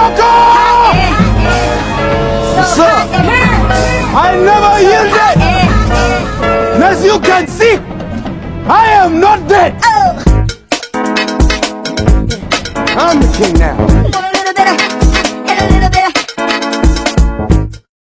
Joker! Sir, I never yielded! As you can see, I am not dead! I'm the king now.